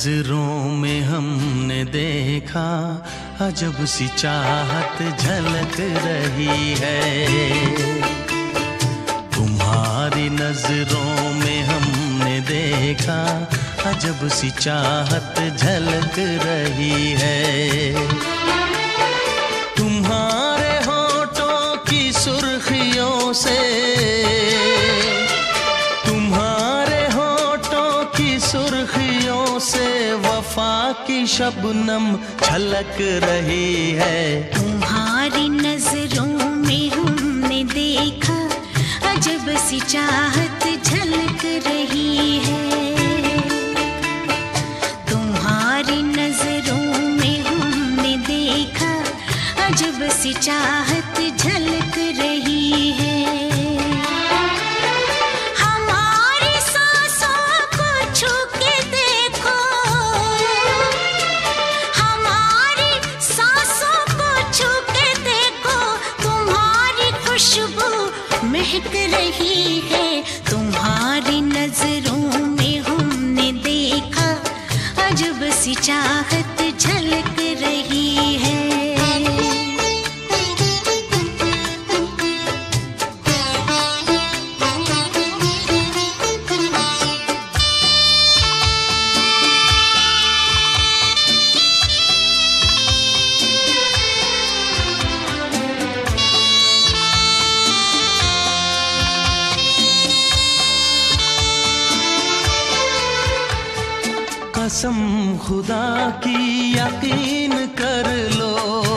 नजरों में हमने देखा अजब सी चाहत झलक रही है। तुम्हारी नजरों में हमने देखा अजब सी चाहत झलक रही है। तुम्हारे होठों की सुर्खियों से, सुर्खियों से वफा की शबनम छलक रही है। तुम्हारी नजरों में हमने देखा अजब सी चाहत झलक रही है। तुम्हारी नजरों में हमने देखा अजब सी चाहत झलक रही है। महक रही है। तुम्हारी नजरों में हमने देखा अजब सी चाहत झलक रही है। कसम खुदा की यकीन कर लो,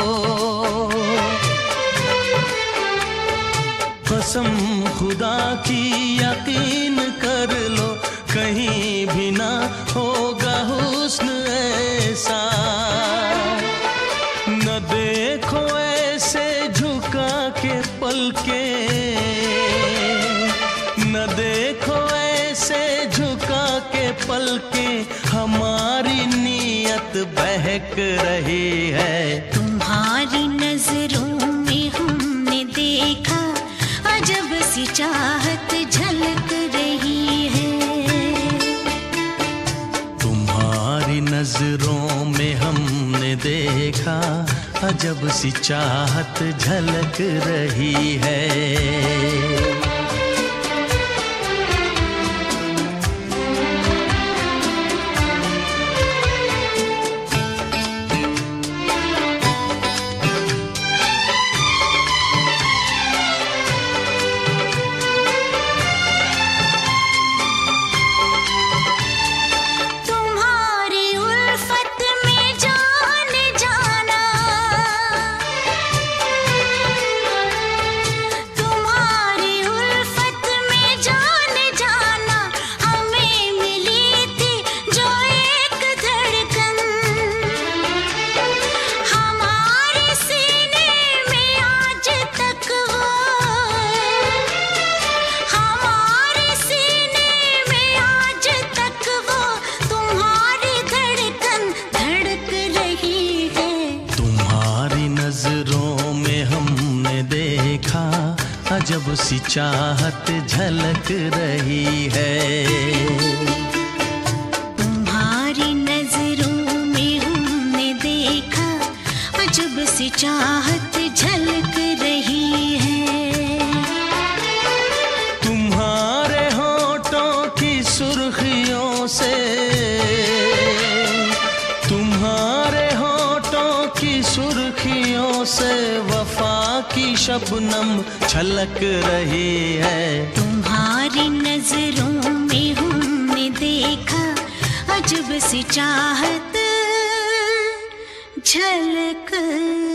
कसम खुदा की यकीन कर लो, कहीं भी ना होगा हुस्न ऐसा। न देखो ऐसे झुका के पलके, न देखो ऐसे झुका के पलके, हमारी नीयत बहक रही है। तुम्हारी नजरों में हमने देखा अजब सी चाहत झलक रही है। तुम्हारी नजरों में हमने देखा अजब सी चाहत झलक रही है। अजब सी चाहत झलक रही है। तुम्हारी नजरों में हमने देखा अजब सी चाहत झलक रही है। तुम्हारे होठों की सुर्खियों से, तुम्हारे होठों की सुर्खियों से वफा की शबनम छलक रही है। तुम्हारी नजरों में हमने देखा अजब सी चाहत झलक